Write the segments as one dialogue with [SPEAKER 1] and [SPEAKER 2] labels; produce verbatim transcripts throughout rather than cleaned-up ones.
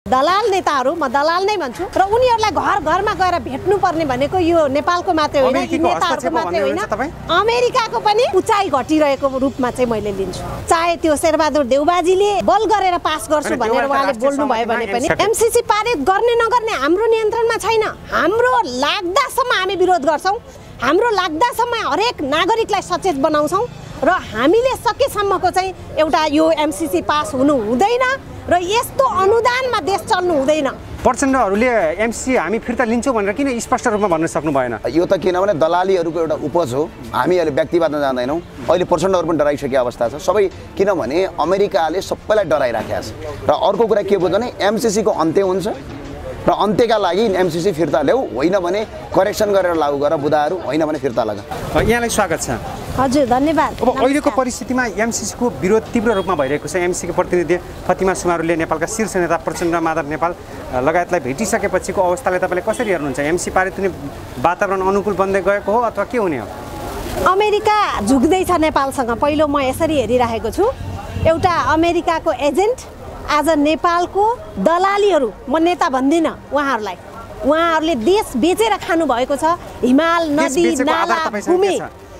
[SPEAKER 1] दलाल नेताहरू, म दलाल नै भन्छु, र उनीहरूलाई घर घरमा गएर भेट्नु पर्ने भनेको यो नेपालको मात्रै होइन, यी नेताहरूको मात्रै होइन, अमेरिकाको पनि उचाइ घटिरहेको रूपमा चाहिँ मैले लिन्छु। चाहे त्यो शेरबहादुर देउबाजीले बल गरेर पास गर्छु भनेर उहाँले बोल्नु भयो भने पनि एमसीसी पारित गर्ने नगर्ने हाम्रो नियन्त्रणमा छैन। हाम्रो लाग्दासम्म हामी विरोध गर्छौँ, हाम्रो लाग्दासम्म हरेक नागरिकलाई सचेत बनाउँछौँ र हामीले सकेसम्मको चाहिँ एउटा यो एमसीसी पास हुनु हुँदैन र यस्तो अनुदानमा देश चल्नु हुँदैन।
[SPEAKER 2] प्रचण्डहरूले एमसीसी हामी फिर्ता लिन्छौँ भनेर किन स्पष्ट रूपमा भन्न सक्नु भएन?
[SPEAKER 3] यो त किनभने दलालीहरूको एउटा उपज हो, हामी अहिले व्यक्तिवादमा जाँदैनौँ। अहिले प्रचण्डहरू पनि डराइसकेको अवस्था छ सबै, किनभने अमेरिकाले सबैलाई डराइराखेको छ। र अर्को कुरा के बुझ्नु भने एमसीसीको अन्त्य हुन्छ र अन्त्यका लागि एमसीसी फिर्ता ल्याऊ, होइन भने करेक्सन गरेर लागू गर बुदाहरू, होइन भने फिर्ता लगा।
[SPEAKER 2] यहाँलाई स्वागत छ।
[SPEAKER 1] हजुर धन्यवाद।
[SPEAKER 2] अब अहिलेको परिस्थितिमा एमसीसीको विरोध तीव्र रूपमा भइरहेको छ। एमसीसीको प्रतिनिधि फतिमा सुमारुले नेपालका शीर्ष नेता प्रचण्ड माधव नेपाल लगायतलाई भेटिसकेपछिको अवस्थालाई तपाईँले कसरी हेर्नुहुन्छ? एमसीसी पारित हुने वातावरण अनुकूल बन्दै गएको हो अथवा के हुने हो?
[SPEAKER 1] अमेरिका झुक्दैछ नेपालसँग, पहिलो म यसरी हेरिरहेको छु। एउटा अमेरिकाको एजेन्ट आज नेपालको दलालीहरू, म नेता भन्दिनँ उहाँहरूलाई, उहाँहरूले देश बेचेर खानु भएको छ। हिमाल, नदी, नाला, भूमि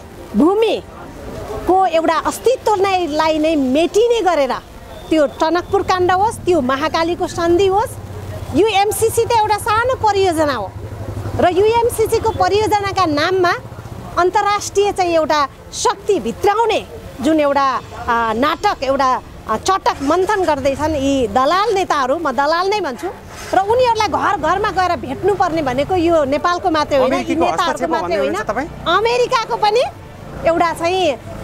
[SPEAKER 1] भूमिको एउटा अस्तित्वलाई नै मेटिने गरेर त्यो टनकपुर काण्ड होस्, त्यो महाकालीको सन्धि होस्, यो एमसीसी त एउटा सानो परियोजना हो र यो एमसीसीको परियोजनाका नाममा अन्तर्राष्ट्रिय चाहिँ एउटा शक्ति भित्राउने जुन एउटा नाटक, एउटा चटक मन्थन गर्दैछन् यी दलाल नेताहरू, म दलाल नै भन्छु, र उनीहरूलाई घर घरमा गएर भेट्नु पर्ने भनेको यो नेपालको मात्रै होइन, यी नेताहरूको मात्रै होइन, अमेरिकाको पनि एउटा चाहिँ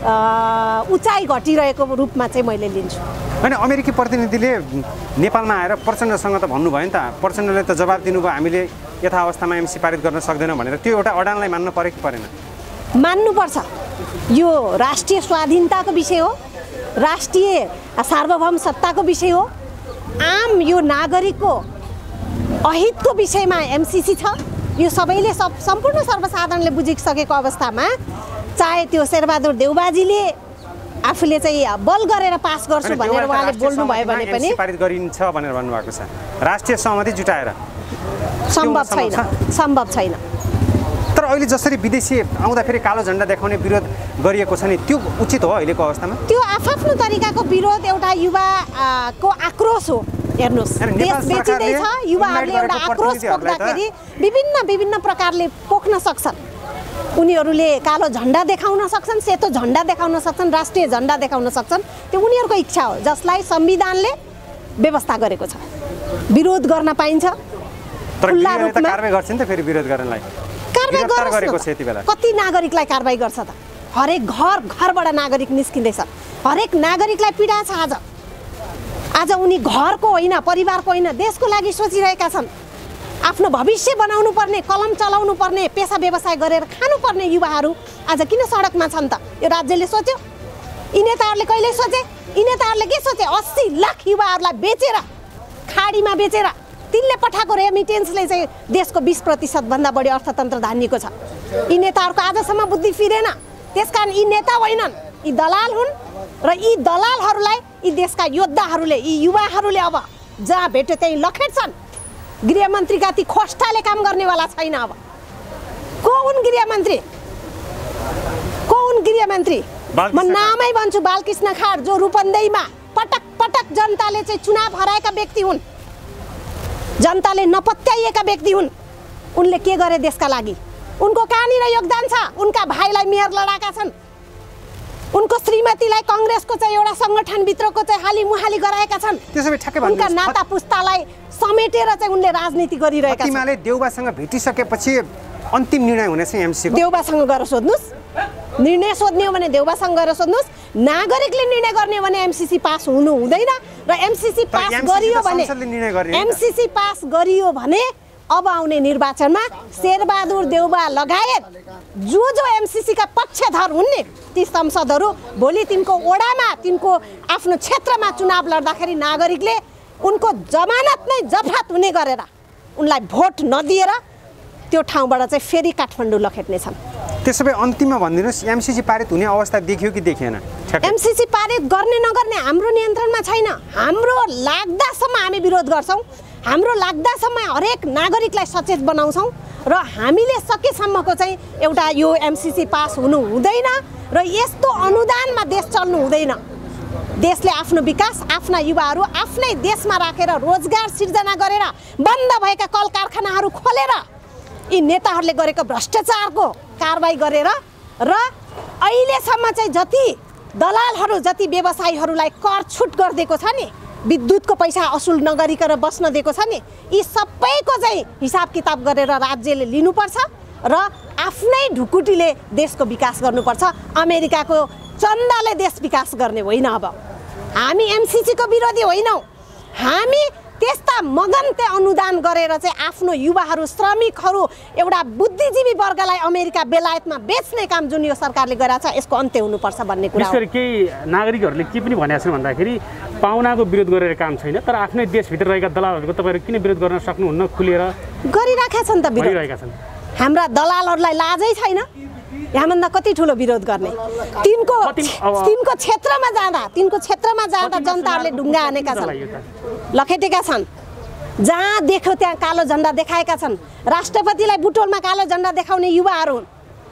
[SPEAKER 1] उचाइ घटिरहेको रूपमा चाहिँ मैले लिन्छु।
[SPEAKER 2] होइन, अमेरिकी प्रतिनिधिले नेपालमा आएर प्रचण्डसँग त भन्नुभयो नि त, प्रचण्डले त जवाब दिनुभयो हामीले यथावस्थामा एमसी पारित गर्न सक्दैनौँ भनेर। त्यो एउटा अडानलाई मान्नु पऱ्यो कि परेन?
[SPEAKER 1] मान्नुपर्छ। यो राष्ट्रिय स्वाधीनताको विषय हो, राष्ट्रिय सार्वभौम सत्ताको विषय हो, आम यो नागरिकको अहितको विषयमा एमसीसी छ। यो सबैले सब सम्पूर्ण सर्वसाधारणले बुझिसकेको अवस्थामा चाहे त्यो शेरबहादुर देउबाजीले आफूले चाहिँ बल गरेर पास गर्छु भनेर उहाँले बोल्नु भयो भने पनि
[SPEAKER 2] पारित गरिन्छ भनेर भन्नुभएको छ। राष्ट्रिय सहमति जुटाएर
[SPEAKER 1] सम्भव छैन, सम्भव छैन।
[SPEAKER 2] तर अहिले जसरी विदेशी आउँदा फेरि कालो झन्डा देखाउने विरोध गरिएको छ नि, त्यो उचित हो अहिलेको अवस्थामा?
[SPEAKER 1] त्यो आफ्नो तरिकाको विरोध, एउटा युवाको आक्रोश हो। हेर्नुहोस्, देश बेचिँदैछ, युवाहरूले एउटा आक्रोश पोख्दाखेरि विभिन्न विभिन्न प्रकारले पोख्न सक्छन्। उनीहरूले कालो झन्डा देखाउन सक्छन्, सेतो झन्डा देखाउन सक्छन्, राष्ट्रिय झन्डा देखाउन सक्छन्, त्यो उनीहरूको इच्छा हो जसलाई संविधानले व्यवस्था गरेको छ। विरोध गर्न पाइन्छ, खुल्ला रूपमा
[SPEAKER 2] कारबाही गर्छ नि त। फेरि विरोध गर्नलाई
[SPEAKER 1] कारबाही गरेको छ यति बेला। कति नागरिकलाई कारबाही गर्छ त? हरेक घर घरबाट नागरिक निस्किँदैछ, हरेक नागरिकलाई पीडा छ। आज आज उनी घरको होइन, परिवारको होइन, देशको लागि सोचिरहेका छन्। आफ्नो भविष्य बनाउनु पर्ने, कलम चलाउनु पर्ने, पेसा व्यवसाय गरेर खानुपर्ने युवाहरू आज किन सडकमा छन् त? यो राज्यले सोच्यो? यी नेताहरूले कहिले सोचे? यी नेताहरूले के सोचे? अस्सी लाख युवाहरूलाई बेचेर, खाडीमा बेचेर, तिनले पठाएको रेमिटेन्सले चाहिँ देशको बिस प्रतिशतभन्दा बढी अर्थतन्त्र धानिएको छ। यी नेताहरूको आजसम्म बुद्धि फिरेन। त्यसकारण यी नेता होइनन्, यी दलाल हुन् र यी दलालहरूलाई यी देशका योद्धाहरूले, यी युवाहरूले अब जहाँ भेट्यो त्यहीँ लखेट्छन्। गृहमन्त्रीका ती खोस्टाले काम गर्नेवाला छैन। अब को हुन् गृहमन्त्री? को हुन् गृहमन्त्री? म नामै भन्छु, बालकृष्ण खाड, जो रूपन्देहीमा पटक पटक जनताले चाहिँ चुनाव हराएका व्यक्ति हुन्, जनताले नपत्याइएका व्यक्ति हुन्। उनले के गरे देशका लागि? उनको कहाँनिर योगदान छ? उनका भाइलाई मेयर लडाएका छन्, उनको श्रीमतीलाई कङ्ग्रेसको चाहिँ एउटा सङ्गठनभित्रको चाहिँ हाली मुहाली गराएका छन्। उनका नाता पुस्तालाई समेटेर चाहिँ उनले राजनीति गरिरहेका छन्।
[SPEAKER 2] फतिमाले देउबासँग भेटिसकेपछि अन्तिम निर्णय हुने चाहिँ एमसीसी को।
[SPEAKER 1] देउबासँग गएर सोध्नुहोस्, निर्णय सोध्ने हो भने देउबासँग गएर सोध्नुहोस्। नागरिकले निर्णय गर्ने हो भने एमसीसी पास हुनु हुँदैन। र एमसीसी पास गरियो भने एमसीसी पास गरियो भने अब आउने निर्वाचनमा शेरबहादुर देउबा लगायत जो जो एमसीसी का पक्षधर हुन् नि, ती संसदहरू भोलि तिनको ओडामा, तिनको आफ्नो क्षेत्रमा चुनाव लड्दाखेरि नागरिकले उनको जमानत नै जफत हुने गरेर उनलाई भोट नदिएर त्यो ठाउँबाट चाहिँ फेरि काठमाडौँ लखेट्नेछन्।
[SPEAKER 2] त्यसो भए अन्तिममा भनिदिनुहोस्, एमसीसी पारित हुने अवस्था देखियो कि देखिएन?
[SPEAKER 1] एमसीसी पारित गर्ने नगर्ने हाम्रो नियन्त्रणमा छैन। हाम्रो लाग्दासम्म हामी विरोध गर्छौँ, हाम्रो लाग्दासम्म हरेक नागरिकलाई सचेत बनाउँछौँ र हामीले सकेसम्मको चाहिँ एउटा यो एमसिसी पास हुनु हुँदैन र यस्तो अनुदानमा देश चल्नु हुँदैन। देशले आफ्नो विकास आफ्ना युवाहरू आफ्नै देशमा राखेर रोजगार सिर्जना गरेर बन्द भएका कल कारखानाहरू खोलेर यी नेताहरूले गरेको भ्रष्टाचारको कारबाही गरेर र अहिलेसम्म चाहिँ जति दलालहरू जति व्यवसायीहरूलाई कर छुट गरिदिएको छ नि, विद्युतको पैसा असुल नगरिकन बस्न दिएको छ नि, यी सबैको चाहिँ हिसाब किताब गरेर राज्यले लिनुपर्छ र आफ्नै ढुकुटीले देशको विकास गर्नुपर्छ। अमेरिकाको चन्दाले देश विकास गर्ने होइन। अब हामी एमसिसीको विरोधी होइनौँ, हामी त्यस्ता मगन्ते अनुदान गरेर चाहिँ आफ्नो युवाहरू श्रमिकहरू एउटा बुद्धिजीवी वर्गलाई अमेरिका बेलायतमा बेच्ने काम जुन यो सरकारले गरेको छ यसको अन्त्य हुनुपर्छ भन्ने कुरा हो।
[SPEAKER 4] विशेष गरी केही नागरिकहरूले के पनि भनेका छन् भन्दाखेरि पाउनाको विरोध गरेर काम छैन, तर आफ्नै देशभित्र रहेका दलालहरूको तपाईँहरू किन विरोध गर्न सक्नुहुन्न? खुलेर
[SPEAKER 1] गरिराखेका छन् त विरोध। हाम्रा दलालहरूलाई लाजै छैन यहाँभन्दा कति ठुलो विरोध गर्ने। तिनको तिनको क्षेत्रमा जाँदा तिनको क्षेत्रमा जाँदा जनताहरूले ढुङ्गा हानेका छन्, लखेटेका छन्, जहाँ देख्यो त्यहाँ कालो झन्डा देखाएका छन्। राष्ट्रपतिलाई बुटोलमा कालो झन्डा देखाउने युवाहरू हुन्।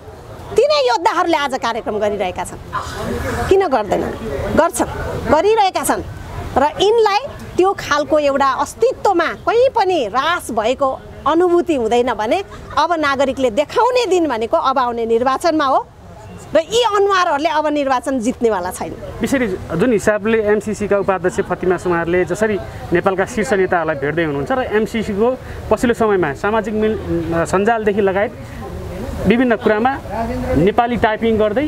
[SPEAKER 1] तिनै योद्धाहरूले आज कार्यक्रम गरिरहेका छन्। किन गर्दैनन्? गर्छन्, गरिरहेका छन् र यिनलाई त्यो खालको एउटा अस्तित्वमा कहीँ पनि ह्रास भएको अनुभूति हुँदैन भने अब नागरिकले देखाउने दिन भनेको अब आउने निर्वाचनमा हो र यी अनुहारहरूले अब निर्वाचन जित्नेवाला छैन।
[SPEAKER 4] विशेष जुन हिसाबले एमसिसीका उपाध्यक्ष फतिमा सुमारले जसरी नेपालका शीर्ष नेताहरूलाई भेट्दै हुनुहुन्छ र एमसिसीको पछिल्लो समयमा सामाजिक मिल सञ्जालदेखि लगायत विभिन्न कुरामा नेपाली टाइपिङ गर्दै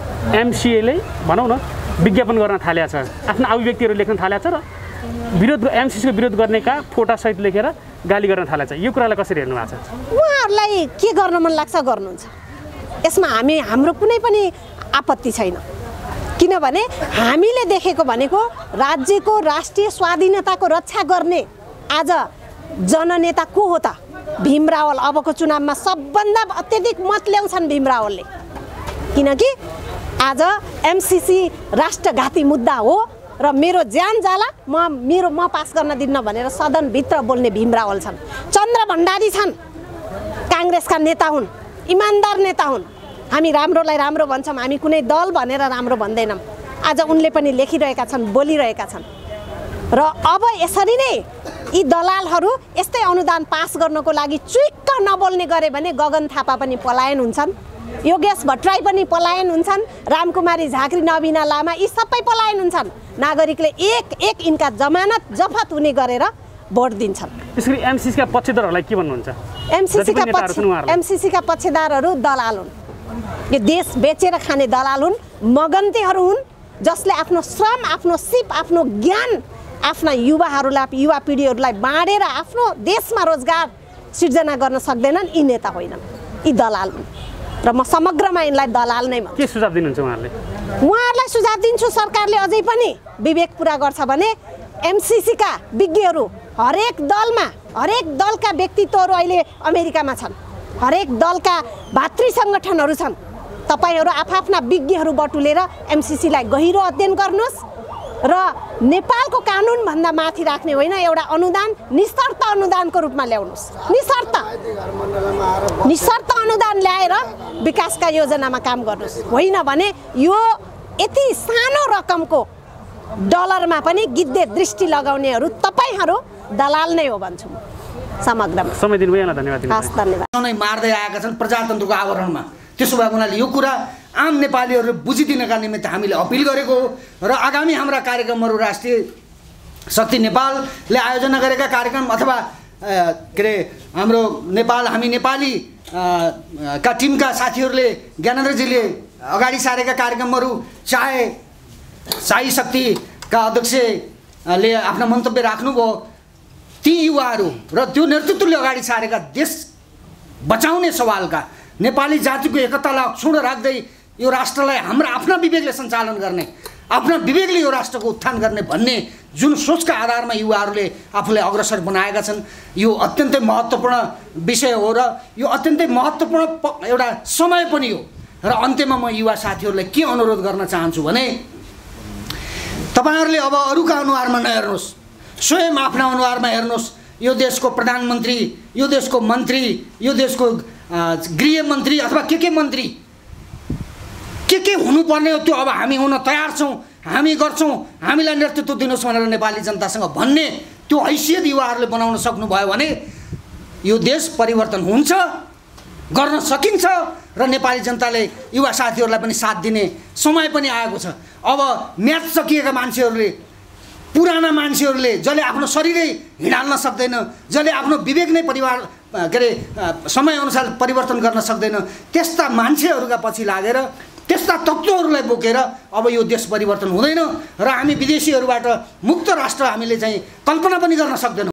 [SPEAKER 4] एमसिएले भनौँ न विज्ञापन गर्न थालेको छ, आफ्ना अभिव्यक्तिहरू लेख्न थालेको छ र विरोध एमसिसीको विरोध गर्नेका फोटासहित लेखेर गाली गर्न थालेको छ। यो कुरालाई कसरी हेर्नु भएको छ?
[SPEAKER 1] उहाँहरूलाई के गर्न मन लाग्छ गर्नुहुन्छ, यसमा हामी हाम्रो कुनै पनि आपत्ति छैन। किनभने हामीले देखेको भनेको राज्यको राष्ट्रिय स्वाधीनताको रक्षा गर्ने आज जननेता को हो त? भीम रावल। अबको चुनावमा सबभन्दा अत्यधिक मत ल्याउँछन् भीम रावलले, किनकि आज एमसिसी राष्ट्रघाती मुद्दा हो र मेरो ज्यान जाला म मेरो म पास गर्न दिन्न भनेर सदनभित्र बोल्ने भीम रावल छन्। चन्द्र भण्डारी छन्, काङ्ग्रेसका नेता हुन्, इमान्दार नेता हुन्। हामी राम्रोलाई राम्रो भन्छौँ, हामी कुनै दल भनेर राम्रो भन्दैनौँ। आज उनले पनि लेखिरहेका छन्, बोलिरहेका छन् र अब यसरी नै यी दलालहरू यस्तै अनुदान पास गर्नको लागि चुइक्क नबोल्ने गरे भने गगन थापा पनि पलायन हुन्छन्, योगेश भट्टराई पनि पलायन हुन्छन्, रामकुमारी झाँक्री, नवीना लामा यी सबै पलायन हुन्छन्। नागरिकले एक एक यिनका जमानत जफत हुने गरेर भोट दिन्छन्।
[SPEAKER 4] त्यसरी एमसिसीका पक्षधरहरूलाई के भन्नुहुन्छ?
[SPEAKER 1] एमसिसीका पक्ष एमसिसीका पक्षधरहरू दलाल हुन्, यो देश बेचेर खाने दलाल हुन्, मगन्तेहरू हुन्, जसले आफ्नो श्रम आफ्नो सिप आफ्नो ज्ञान आफ्ना युवाहरूलाई युवा पिँढीहरूलाई बाँडेर आफ्नो देशमा रोजगार सिर्जना गर्न सक्दैनन्। यी नेता होइनन्, यी दलाल हुन् र म समग्रमा यिनलाई दलाल नै भन्छु।
[SPEAKER 4] के सुझाव दिनुहुन्छ उहाँहरूले?
[SPEAKER 1] उहाँहरूलाई सुझाव दिन्छु सरकारले अझै पनि विवेक पुरा गर्छ भने एमसिसीका विज्ञहरू हरेक दलमा हरेक दलका व्यक्तित्वहरू अहिले अमेरिकामा छन्, हरेक दलका भातृ सङ्गठनहरू छन्। तपाईँहरू आफ्ना विज्ञहरू बटुलेर एमसिसीलाई गहिरो अध्ययन गर्नुहोस् र नेपालको कानुनभन्दा माथि राख्ने होइन, एउटा अनुदान निशर्त अनुदानको रूपमा ल्याउनुहोस्। निशर्त निशर्त अनुदान ल्याएर विकासका योजनामा काम गर्नुहोस्। होइन भने यो यति सानो रकमको डलरमा पनि गिद्धे दृष्टि लगाउनेहरू तपाईँहरू दलाल नै हो भन्छु म समग्रमा।
[SPEAKER 4] समय दिनुभयो, यहाँलाई धन्यवाद।
[SPEAKER 1] हस्, धन्यवाद।
[SPEAKER 5] मार्दै आएका छन् प्रजातन्त्रको आवरणमा। त्यसो भए उनीहरूले यो कुरा आम नेपालीहरूले बुझिदिनका निमित्त हामीले अपिल गरेको हो र आगामी हाम्रा कार्यक्रमहरू राष्ट्रिय शक्ति नेपालले आयोजना गरेका कार्यक्रम अथवा के अरे हाम्रो नेपाल हामी नेपाली का टिमका साथीहरूले ज्ञानेन्द्रजीले अगाडि सारेका कार्यक्रमहरू, चाहे साई शक्तिका अध्यक्षले आफ्ना मन्तव्य राख्नुभयो, ती युवाहरू र त्यो नेतृत्वले अगाडि सारेका देश बचाउने सवालका नेपाली जातिको एकतालाई अक्षुण्ण राख्दै यो राष्ट्रलाई हाम्रा आफ्ना विवेकले सञ्चालन गर्ने, आफ्ना विवेकले यो राष्ट्रको उत्थान गर्ने भन्ने जुन सोचका आधारमा युवाहरूले आफूलाई अग्रसर बनाएका छन्, यो अत्यन्तै महत्त्वपूर्ण विषय हो र यो अत्यन्तै महत्त्वपूर्ण एउटा समय पनि हो। र अन्त्यमा म युवा साथीहरूलाई के अनुरोध गर्न चाहन्छु भने तपाईँहरूले अब अरूका अनुहारमा नहेर्नुहोस्, स्वयं आफ्ना अनुहारमा हेर्नुहोस्। यो देशको प्रधानमन्त्री, यो देशको मन्त्री, यो देशको गृहमन्त्री अथवा के के मन्त्री के के हुनुपर्ने हो त्यो अब हामी हुन तयार छौँ, हामी गर्छौँ, हामीलाई नेतृत्व दिनुहोस् भनेर नेपाली जनतासँग भन्ने त्यो हैसियत युवाहरूले बनाउन सक्नुभयो भने यो देश परिवर्तन हुन्छ, गर्न सकिन्छ र नेपाली जनताले युवा साथीहरूलाई पनि साथ दिने समय पनि आएको छ। अब म्याच सकिएका मान्छेहरूले, पुराना मान्छेहरूले, जसले आफ्नो शरीरै हिँडाल्न सक्दैन, जसले आफ्नो विवेक नै परिवार के अरे समयअनुसार परिवर्तन गर्न सक्दैन, त्यस्ता मान्छेहरूका पछि लागेर त्यस्ता तत्त्वहरूलाई बोकेर अब यो देश परिवर्तन हुँदैन र हामी विदेशीहरूबाट मुक्त राष्ट्र हामीले चाहिँ कल्पना पनि गर्न सक्दैनौँ।